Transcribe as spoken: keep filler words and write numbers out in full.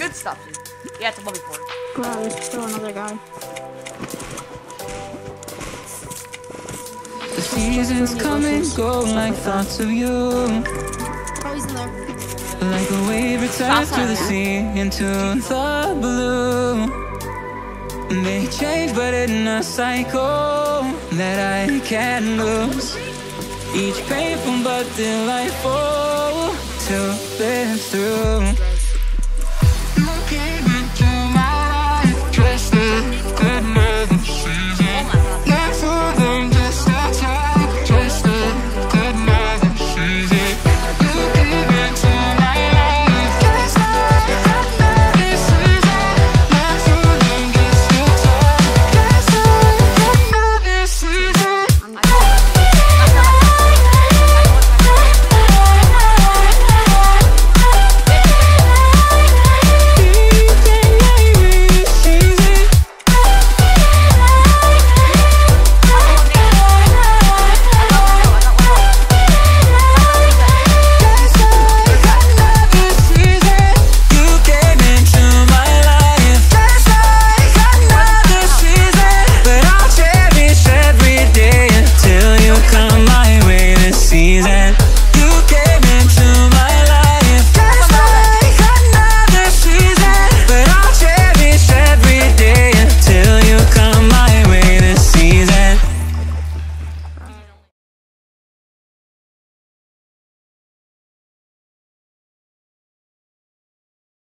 good stuff, dude. Yeah, it's a mummy fort. Wow, there's still another guy. The seasons come and go like thoughts of you. Oh, he's in there. Like a wave returns to the sea into the blue. They change but in a cycle that I can't lose. Each painful but delightful to live through.